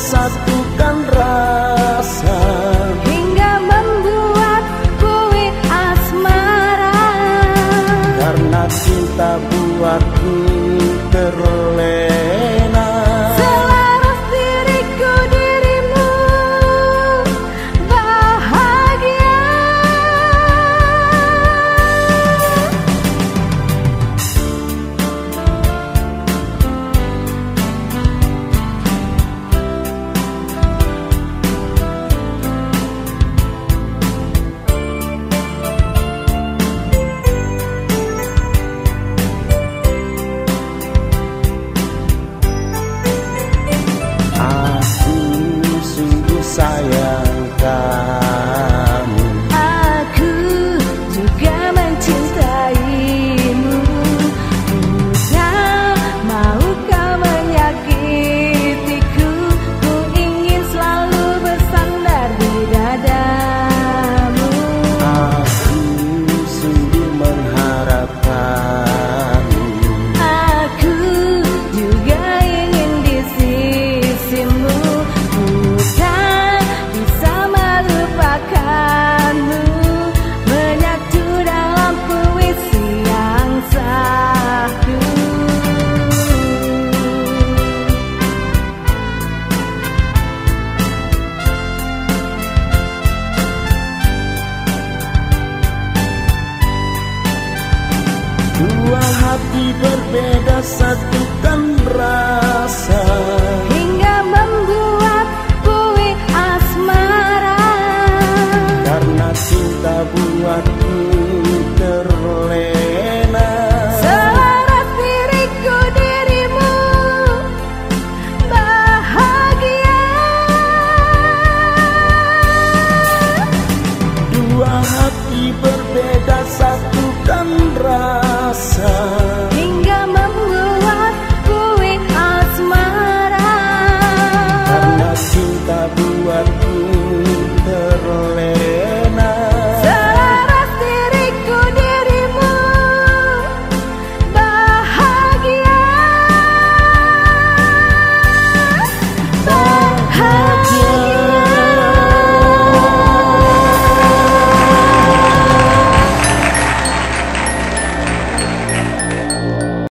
satukan rasa hingga membuat puisi asmara. Karena cinta buatku terlena, Selaras diriku dirimu bahagia. Sayang kamu, Aku juga mencintaimu. Bukan mau kau menyakitiku, ku ingin selalu bersandar di dadamu. aku sungguh mengharapkanmu. Aku juga ingin di sisimu. Menyatu dalam puisi yang satu. Dua hati berbeda satukan rasa.